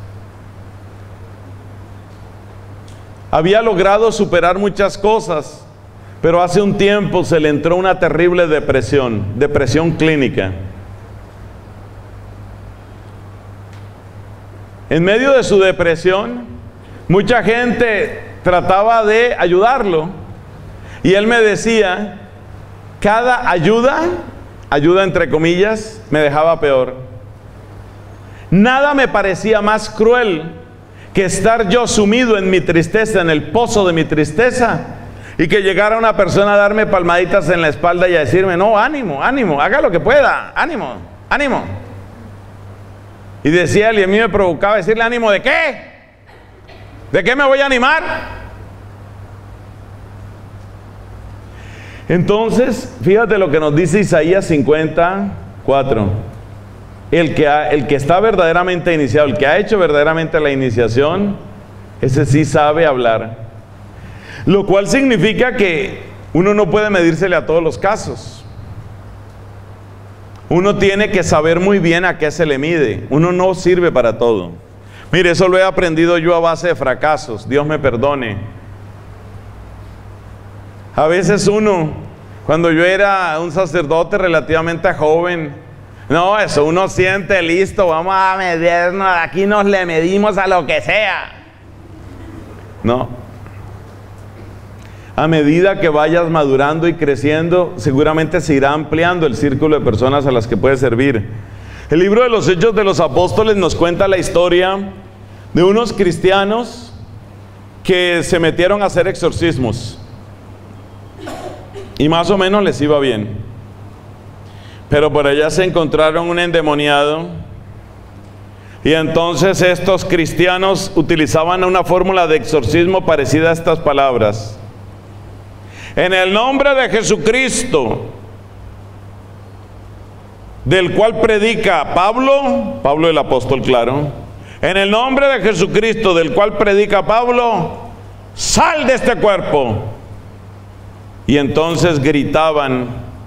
Había logrado superar muchas cosas, pero hace un tiempo se le entró una terrible depresión, depresión clínica. En medio de su depresión, mucha gente trataba de ayudarlo, y él me decía, cada ayuda, ayuda entre comillas, me dejaba peor. Nada me parecía más cruel que estar yo sumido en mi tristeza, en el pozo de mi tristeza, y que llegara una persona a darme palmaditas en la espalda y a decirme, no, ánimo, ánimo, haga lo que pueda, ánimo, ánimo. Y decía él, y a mí me provocaba decirle, ánimo, ¿de qué? ¿De qué me voy a animar? Entonces, fíjate lo que nos dice Isaías cincuenta y cuatro. El que, ha, el que está verdaderamente iniciado, el que ha hecho verdaderamente la iniciación, ese sí sabe hablar. Lo cual significa que uno no puede medírsele a todos los casos. Uno tiene que saber muy bien a qué se le mide. Uno no sirve para todo. Mire, eso lo he aprendido yo a base de fracasos. Dios me perdone. A veces uno, cuando yo era un sacerdote relativamente joven, no, eso uno siente listo, vamos a medirnos, aquí nos le medimos a lo que sea. No. A medida que vayas madurando y creciendo, seguramente se irá ampliando el círculo de personas a las que puedes servir. El libro de los Hechos de los Apóstoles nos cuenta la historia de unos cristianos que se metieron a hacer exorcismos. Y más o menos les iba bien. Pero por allá se encontraron un endemoniado, y entonces estos cristianos utilizaban una fórmula de exorcismo parecida a estas palabras: en el nombre de Jesucristo, del cual predica Pablo, Pablo el apóstol, claro, en el nombre de Jesucristo, del cual predica Pablo, sal de este cuerpo. Y entonces gritaban,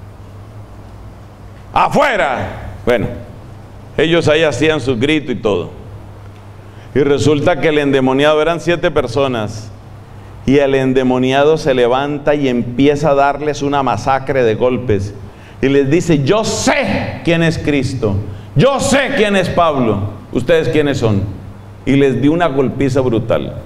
afuera. Bueno, ellos ahí hacían su grito y todo. Y resulta que el endemoniado, eran siete personas, y el endemoniado se levanta y empieza a darles una masacre de golpes. Y les dice, yo sé quién es Cristo, yo sé quién es Pablo, ¿ustedes quiénes son? Y les dio una golpiza brutal.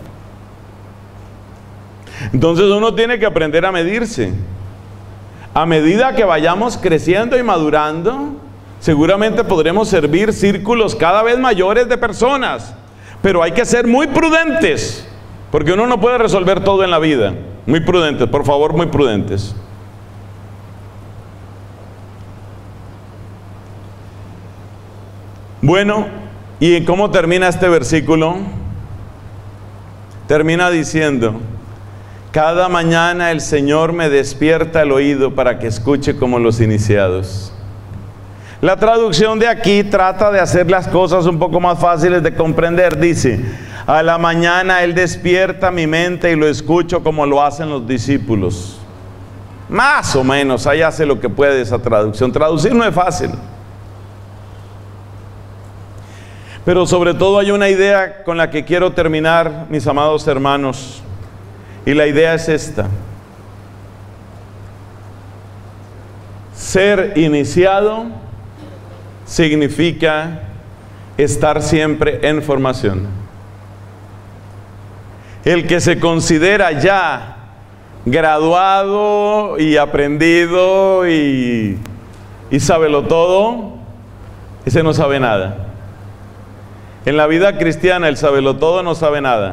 Entonces uno tiene que aprender a medirse. A medida que vayamos creciendo y madurando, seguramente podremos servir círculos cada vez mayores de personas. Pero hay que ser muy prudentes, porque uno no puede resolver todo en la vida. Muy prudentes, por favor, muy prudentes. Bueno, ¿y cómo termina este versículo? Termina diciendo, cada mañana el Señor me despierta el oído para que escuche como los iniciados. La traducción de aquí trata de hacer las cosas un poco más fáciles de comprender. Dice, a la mañana Él despierta mi mente y lo escucho como lo hacen los discípulos. Más o menos, ahí hace lo que puede esa traducción. Traducir no es fácil. Pero sobre todo hay una idea con la que quiero terminar, mis amados hermanos. Y la idea es esta. Ser iniciado significa estar siempre en formación. El que se considera ya graduado y aprendido y, y sábelo todo, ese no sabe nada. En la vida cristiana el sábelo todo no sabe nada.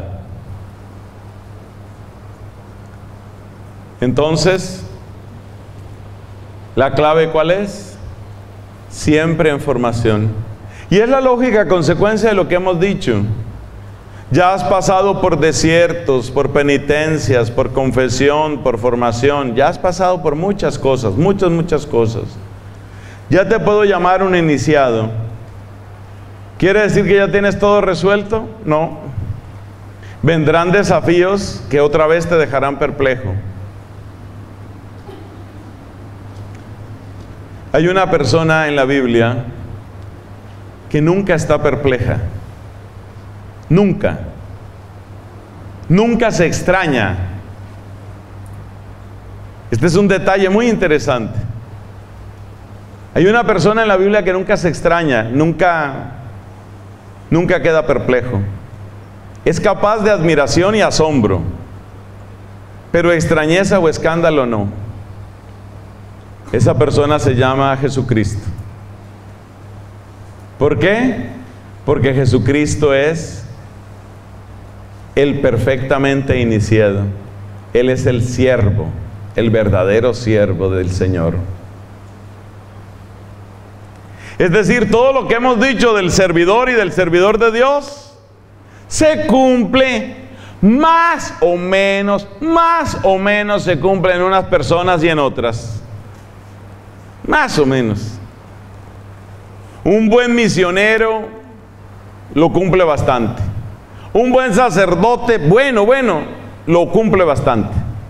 Entonces, ¿la clave cuál es? Siempre en formación. Y es la lógica consecuencia de lo que hemos dicho. Ya has pasado por desiertos, por penitencias, por confesión, por formación. Ya has pasado por muchas cosas, muchas, muchas cosas. Ya te puedo llamar un iniciado. ¿Quiere decir que ya tienes todo resuelto? No. Vendrán desafíos que otra vez te dejarán perplejo. Hay una persona en la Biblia que nunca está perpleja. Nunca. Nunca se extraña. Este es un detalle muy interesante. Hay una persona en la Biblia que nunca se extraña, nunca, nunca queda perplejo. Es capaz de admiración y asombro, pero extrañeza o escándalo no. Esa persona se llama Jesucristo. ¿Por qué? Porque Jesucristo es el perfectamente iniciado. Él es el siervo, el verdadero siervo del Señor. Es decir, todo lo que hemos dicho del servidor y del servidor de Dios se cumple más o menos, más o menos se cumple en unas personas y en otras. Más o menos. Un buen misionero lo cumple bastante. Un buen sacerdote, bueno, bueno, lo cumple bastante.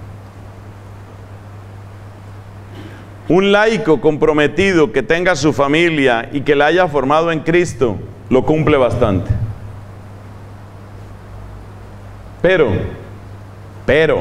Un laico comprometido que tenga su familia y que la haya formado en Cristo, lo cumple bastante. Pero, pero,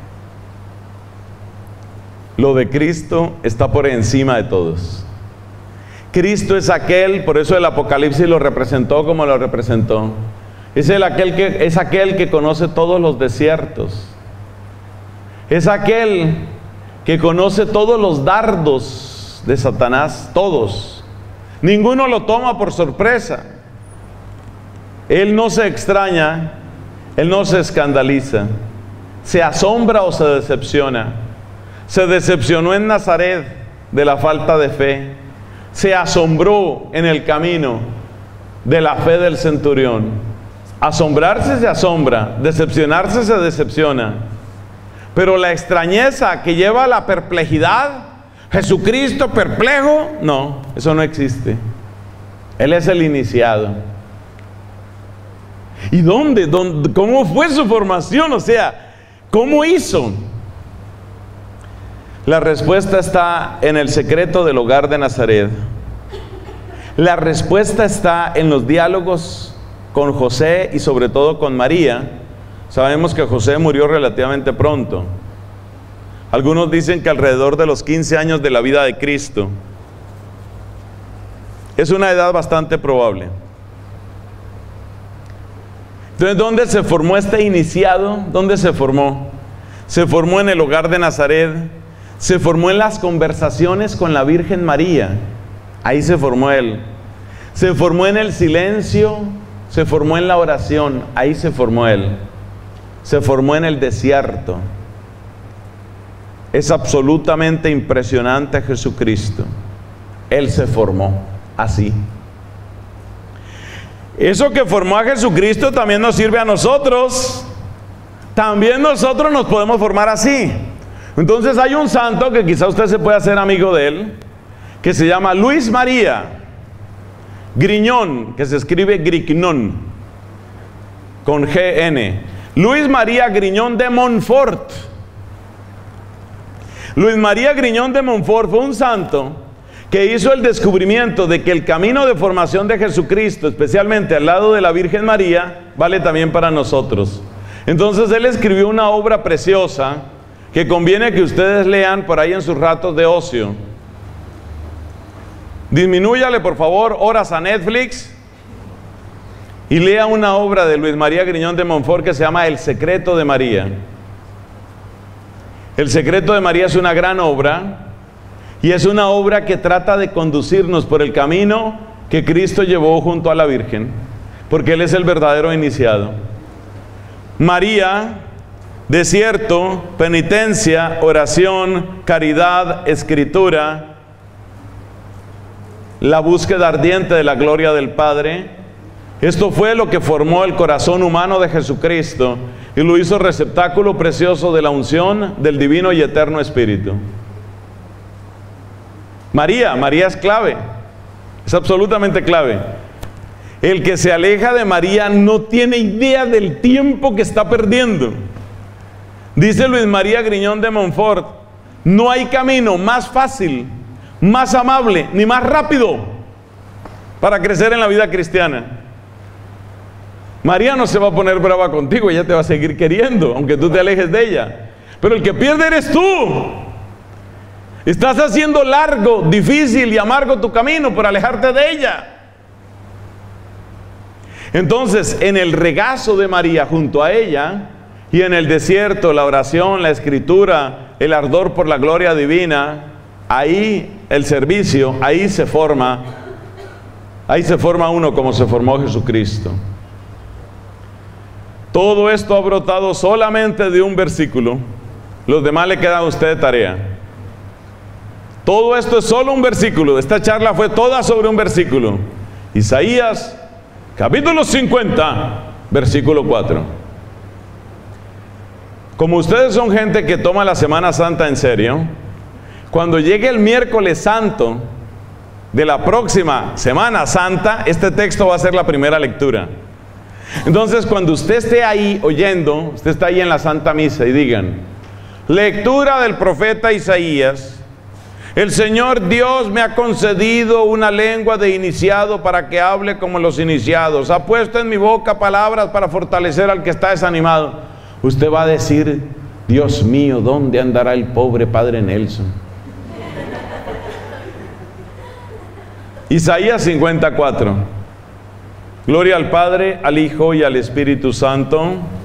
lo de Cristo está por encima de todos. Cristo es aquel, por eso el Apocalipsis lo representó como lo representó. Es, el aquel que, es aquel que conoce todos los desiertos. Es aquel que conoce todos los dardos de Satanás, todos. Ninguno lo toma por sorpresa. Él no se extraña, Él no se escandaliza, se asombra o se decepciona. Se decepcionó en Nazaret de la falta de fe. Se asombró en el camino de la fe del centurión. Asombrarse se asombra, decepcionarse se decepciona. Pero la extrañeza que lleva a la perplejidad Jesucristo perplejo, no, eso no existe. Él es el iniciado. ¿Y dónde? ¿Dónde? ¿Cómo fue su formación? O sea, ¿cómo hizo? La respuesta está en el secreto del hogar de Nazaret. La respuesta está en los diálogos con José y sobre todo con María. Sabemos que José murió relativamente pronto. Algunos dicen que alrededor de los quince años de la vida de Cristo. Es una edad bastante probable. Entonces, ¿dónde se formó este iniciado? ¿Dónde se formó? Se formó en el hogar de Nazaret. Se formó en las conversaciones con la Virgen María. Ahí se formó él. Se formó en el silencio. Se formó en la oración. Ahí se formó él. Se formó en el desierto. Es absolutamente impresionante Jesucristo. Él se formó así. Eso que formó a Jesucristo también nos sirve a nosotros. También nosotros nos podemos formar así. Entonces hay un santo que quizá usted se pueda hacer amigo de él, que se llama Luis María Griñón, que se escribe Grignon, con G N. Luis María Griñón de Montfort. Luis María Griñón de Montfort fue un santo que hizo el descubrimiento de que el camino de formación de Jesucristo, especialmente al lado de la Virgen María, vale también para nosotros. Entonces él escribió una obra preciosa que conviene que ustedes lean por ahí en sus ratos de ocio. Disminúyale por favor horas a Netflix y lea una obra de Luis María Griñón de Montfort que se llama El secreto de María. El secreto de María es una gran obra y es una obra que trata de conducirnos por el camino que Cristo llevó junto a la Virgen, porque Él es el verdadero iniciado. María, desierto, penitencia, oración, caridad, escritura, la búsqueda ardiente de la gloria del Padre. Esto fue lo que formó el corazón humano de Jesucristo y lo hizo receptáculo precioso de la unción del divino y eterno Espíritu. María, María es clave, es absolutamente clave. El que se aleja de María no tiene idea del tiempo que está perdiendo. Dice Luis María Griñón de Montfort, no hay camino más fácil, más amable, ni más rápido para crecer en la vida cristiana. María no se va a poner brava contigo, ella te va a seguir queriendo, aunque tú te alejes de ella. Pero el que pierde eres tú. Estás haciendo largo, difícil y amargo tu camino por alejarte de ella. Entonces, en el regazo de María junto a ella, y en el desierto, la oración, la escritura, el ardor por la gloria divina, ahí el servicio, ahí se forma, ahí se forma uno como se formó Jesucristo. Todo esto ha brotado solamente de un versículo. Los demás le queda a usted de tarea. Todo esto es solo un versículo. Esta charla fue toda sobre un versículo. Isaías, capítulo cincuenta, versículo cuatro. Como ustedes son gente que toma la Semana Santa en serio, cuando llegue el miércoles santo de la próxima Semana Santa, este texto va a ser la primera lectura. Entonces, cuando usted esté ahí oyendo, usted está ahí en la Santa Misa y digan, lectura del profeta Isaías, el Señor Dios me ha concedido una lengua de iniciado para que hable como los iniciados, ha puesto en mi boca palabras para fortalecer al que está desanimado. Usted va a decir, Dios mío, ¿dónde andará el pobre Padre Nelson? Isaías cincuenta y cuatro. Gloria al Padre, al Hijo y al Espíritu Santo.